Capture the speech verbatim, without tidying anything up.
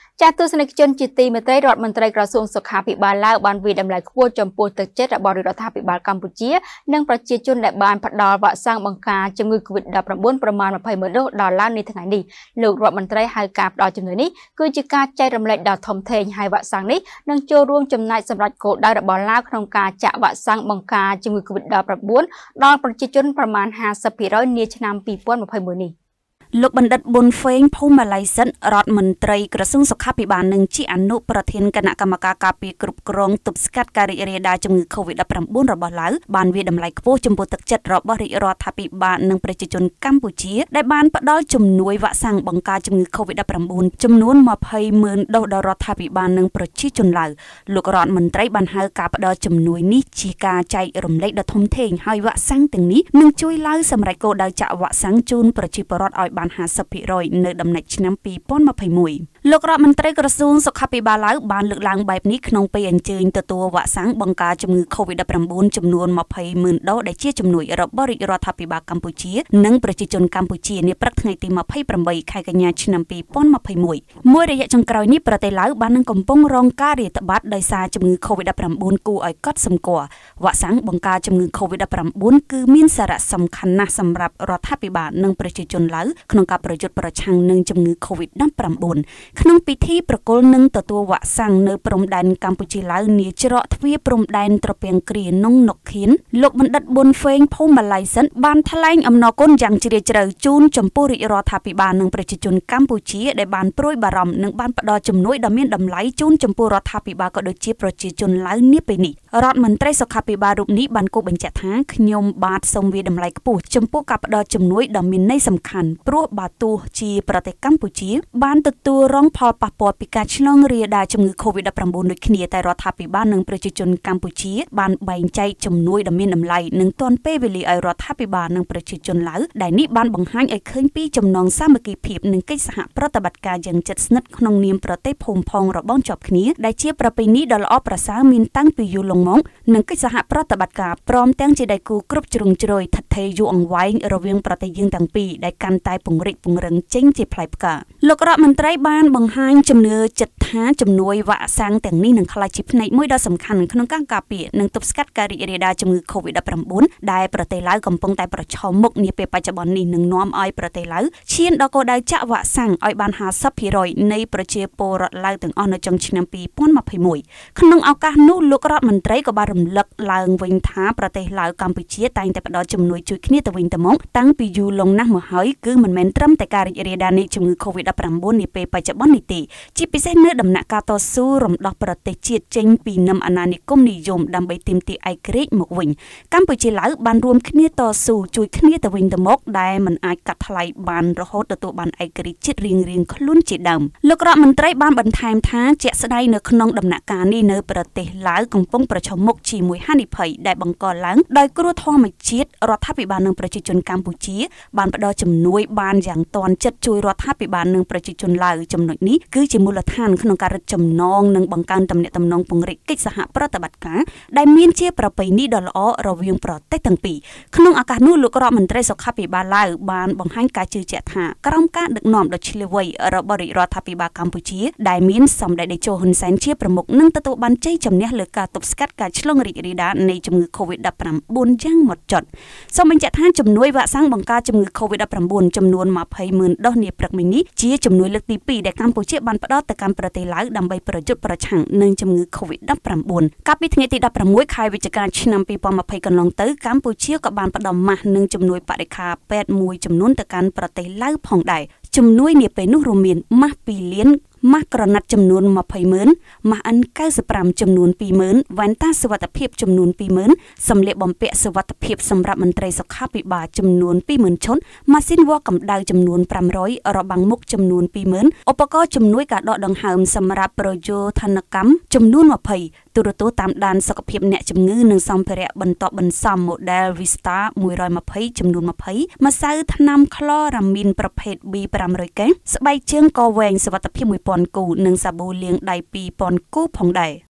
ចាទស្សនិកជនជាទីមេត្រីរដ្ឋមន្ត្រីក្រសួងសុខាភិបាលឡាវបានវិតម្លៃខ្ពស់ចំពោះទឹកចិត្តរបស់រដ្ឋាភិបាលកម្ពុជានិងប្រជាជនដែលបានផ្ដល់វ៉ាក់សាំងបង្ការជំងឺ COVID ដប់ប្រាំបួន ប្រមាណ ម្ភៃមួយ ដូសដល់ឡាវនាថ្ងៃនេះលោករដ្ឋមន្ត្រីហៅការផ្ដល់ជំនួយនេះគឺជាការចែករំលែកដ៏ធំធេងហើយវ៉ាក់សាំងនេះនឹងចូលរួមចំណែកសម្រាប់គោលដៅរបស់ឡាវក្នុងការចាក់វ៉ាក់សាំងបង្ការជំងឺ COVID ដប់ប្រាំបួន ដល់ប្រជាជនប្រមាណ ห้าสิบเปอร์เซ็นต์ នាឆ្នាំពីរពាន់ម្ភៃមួយនេះលោកបណ្ឌិតប៊ុនហ្វេងភូមិឡៃសិនរដ្ឋមន្ត្រីក្រសួងសុខាភិបាលនិងជាអនុប្រធានគណៈកម្មការការពារគ្រប់គ្រងទប់ស្កាត់ការរីករាលដាលជំងឺ COVID ដប់ប្រាំបួន របស់ឡាវបានវាតម្លៃខ្ពស់ចំពោះទឹកចិត្តរបស់រាជរដ្ឋាភិបាលនិងប្រជាជនកម្ពុជាដែលបានផ្ដល់ជំនួយវ៉ាក់សាំងបង្ការជំងឺ COVID ដប់ប្រាំបួន ចំនួន ម្ភៃម៉ឺន ដូសដល់រដ្ឋាភិបាលនិងប្រជាជនឡាវលោករដ្ឋមន្ត្រីបានហៅការផ្ដល់ជំនួយនេះជាការចែករំលែកដ៏ធំធេងហើយវ៉ាក់សាំងទាំងនេះនឹងជួយឡាវសម្រេចគោលដៅចាក់វ៉ាក់សាំងជូនប្រជាពលរដ្ឋឲ្យបាន ห้าสิบเปอร์เซ็นต์ នៅដំណាច់ឆ្នាំពីរពាន់ម្ភៃមួយលោករដ្ឋមន្ត្រីក្រសួងសុខាភិបាលឡាវបានលើកឡើងបែបនេះក្នុងពេលអញ្ជើញទទួលវ៉ាក់សាំងបង្ការជំងឺ COVID ដប់ប្រាំបួន ចំនួន ម្ភៃម៉ឺន ដូសដែលជាជំនួយរបស់រាជរដ្ឋាភិបាលកម្ពុជានិងប្រជាជនកម្ពុជានាព្រឹកថ្ងៃទី ម្ភៃប្រាំបី ខែកញ្ញាឆ្នាំពីរពាន់ម្ភៃមួយមួយរយៈចុងក្រោយនេះប្រទេសឡាវបាននឹងកំពុងរងការរាតត្បាតដោយសារជំងឺ COVID ដប់ប្រាំបួន គួរឲ្យកត់សម្គាល់វ៉ាក់សាំងបង្ការជំងឺ COVID ដប់ប្រាំបួន គឺមានសារៈសំខាន់ណាស់សម្រាប់រដ្ឋាភិបាលនិងប្រជាជនឡាវក្នុងការប្រយុទ្ធប្រឆាំងនឹងជំងឺ COVID ដប់ប្រាំបួន ក្នុងពិធីប្រគល់នឹងទទួលវ៉ាក់សាំងនៅព្រំដែនកម្ពុជាឡាវនាច្រកទ្វារព្រំដែនត្រពាំងគ្រានងនុកខៀនលោកបណ្ឌិតប៊ុនហ្វេងភូមិឡៃសិនបានថ្លែងអំណរគុណយ៉ាងជ្រាលជ្រៅជូនចំពោះរាជរដ្ឋាភិបាលនិងប្រជាជនកម្ពុជាដែលបានព្រួយបារម្ភនិងបានផ្ដល់ជំនួយដ៏មានតម្លៃជូនចំពោះរដ្ឋាភិបាលក៏ដូចជាប្រជាជនឡាវនាពេលនេះរដ្ឋមន្ត្រីសុខាភិបាលរូបនេះបានគូបញ្ជាក់ថាខ្ញុំបាទសូមវាតម្លៃខ្ពស់ចំពោះការផ្ដល់ជំនួយដ៏មានន័យសំខាន់ព្រោះបើទោះជាប្រទេសកម្ពុជាបានទទួលរងផលប៉ះពាល់ពីការឆ្លងរាលដាលជំងឺ COVID ដប់ប្រាំបួន ដូចគ្នាតែរដ្ឋាភិបាលនិងប្រជាជនកម្ពុជាបានបែងចែកជំនួយដ៏មានតម្លៃនិងទាន់ពេលវេលាឲ្យរដ្ឋាភិបាលនិងប្រជាជនឡាវដែលនេះបានបង្ហាញឲ្យឃើញពីចំណងសាមគ្គីភាពនិងកិច្ចសហប្រតិបត្តិការយ៉ាងជិតស្និទ្ធក្នុងនាមប្រទេសភូមិផងរបងជាប់គ្នាដែលជាប្រពៃណីដ៏ល្អប្រសើរមានតាំងពីយូរលង់មកនិងកិច្ចសហប្រតិបត្តិការព្រមទាំងជាដៃគូគ្រប់ជ្រុងជ្រោយថិតថេរយូរអង្វែងរវាងប្រទេសយើងទាំងពីរដែលកាន់តែពង្រីកពង្រឹងចេញជាផ្លែផ្កាលោករដ្ឋមន្ត្រីបានបង្ហាញជំនឿចិត្តថាជំនួយវ៉ាក់សាំងទាំងនេះនឹងក្លាយជាផ្នែកមួយដ៏សំខាន់ក្នុងការការពារនិងទប់ស្កាត់ការរីករាលដាលជំងឺ COVID ដប់ប្រាំបួន ដែលប្រទេសឡាវកំពុងតែប្រឈមមុខនាពេលបច្ចុប្បន្ននេះនឹងនាំឲ្យប្រទេសឡាវឈានដល់គោលដៅចាក់វ៉ាក់សាំងឲ្យបាន ห้าสิบเปอร์เซ็นต์ នៃប្រជាពលរដ្ឋឡាវទាំងអស់នៅចុងឆ្នាំពីរពាន់ម្ភៃមួយក្នុងឱកាសនោះលោករដ្ឋមន្ត្រីក៏បានរំលឹកឡើងវិញថាប្រទេសឡាវកម្ពុជាតែងតែផ្ដល់ជំនួយជួយគ្នាទៅវិញទៅមកតាំងពីយូរលង់ណាស់មកហើយគឺមិនមែនត្រឹមតែការរីករាលដាលនៃជំងឺ COVID ដប់ប្រាំបួន នាពេលបច្ចុប្បន្ននេះទេជាពិសេសនៅដំណាក់កាលតស៊ូរំដោះប្រទេសជាតិចេញពីនឹមអាណានិគមនិយមដើម្បីទាមទារឯករាជ្យមកវិញកម្ពុជាឡាវបានរួមគ្នាតស៊ូជួយគ្នាទៅវិញទៅមកដែលមិនអាចកាត់ថ្លៃបានរហូតទទួលបានឯករាជ្យជាតិរៀងៗខ្លួនជាដើមលោករដ្ឋមន្ត្រីបានបន្ថែមថាជាក់ស្ដែងនៅក្នុងដំណាក់កាលនេះនៅប្រទេសឡាវកំពុងប្រឈមមុខជាមួយហានិភ័យដែលបង្កឡើងដោយគ្រោះធម្មជាតិរដ្ឋាភិបាលនិងប្រជាជនកម្ពុជាបានផ្ដល់ជំនួយបានយ៉ាងទាន់ចិត្តជួយរដ្ឋាភិបាលនិងប្រជាជនឡាវចំណុចនេះគឺជាមូលដ្ឋានក្នុងការរឹតចំណងនិងបង្កើនទំនាក់ទំនងពង្រីកកិច្ចសហប្រតិបត្តិការដែលមានជាប្រពៃណីដ៏ល្អរវាងប្រទេសទាំងពីរក្នុងឱកាសនោះលោករដ្ឋមន្ត្រីសុខាភិបាលឡាវបានបង្ហាញការជឿជាក់ថាក្រោមការដឹកនាំដ៏ឈ្លាសវៃរបស់រាជរដ្ឋាភិបាលកម្ពុជាដែលមានសម្ដេចតេជោហ៊ុនសែនជាប្រមុខនឹងទទួលបានជ័យជំនះលើការទប់ស្កាត់ការឆ្លងរីករាលដាលនៃជំងឺ COVID ដប់ប្រាំបួន យ៉ាងហ្មត់ចត់សូមបញ្ជាក់ថាជំនួយវ៉ាក់សាំងបង្ការជំងឺ COVID ដប់ប្រាំបួន ចំនួន ម្ភៃម៉ឺន ដូសនាព្រឹកមិញនេះជាជំនួយលើកទីពីរដែលកម្ពុជាបានផ្ដល់ទៅកាន់ប្រទេសឡាវដើម្បីប្រយុទ្ធប្រឆាំងនឹងជំងឺ COVID ដប់ប្រាំបួន កាលពីថ្ងៃទីដប់ប្រាំមួយ ខែវិច្ឆិកាឆ្នាំពីរពាន់ម្ភៃកន្លងទៅកម្ពុជាក៏បានផ្ដល់ម៉ាស់និងជំនួយបរិក្ខារពេទ្យមួយចំនួនទៅកាន់ប្រទេសឡាវផងដែរជំនួយនាពេលនោះរួមមានម៉ាស់ពីរលានម៉ាស់ក្រណាត់ចំនួនម្ភៃម៉ឺនម៉ាស់ អិន เก้าสิบห้า ចំនួនពីរម៉ឺនវ៉ែនតាសុវត្ថិភាពចំនួនពីរម៉ឺនសម្លៀកបំពាក់សុវត្ថិភាពសម្រាប់មន្ត្រីសុខាភិបាលចំនួនពីរម៉ឺនឈុតម៉ាស៊ីនវាស់កម្ដៅចំនួនប្រាំរយរបាំងមុខចំនួនពីរម៉ឺនឧបករណ៍ជំនួយការដកដង្ហើមសម្រាប់ប្រយោធនកម្មចំនួនម្ភៃទូរទស្សន៍តាមដានសុខភាពអ្នកជំងឺនិងសម្ភារៈបន្តបន្សំ model Vista មួយរយម្ភៃចំនួនម្ភៃម្សៅថ្នាំក្លរ៉ាមីនប្រភេទ B ប្រាំរយកេសស្បែកជើងកវែងសុវត្ថិភាពមួយពាន់គូនិងសាប៊ូលាងដៃពីរពាន់គូផងដែរ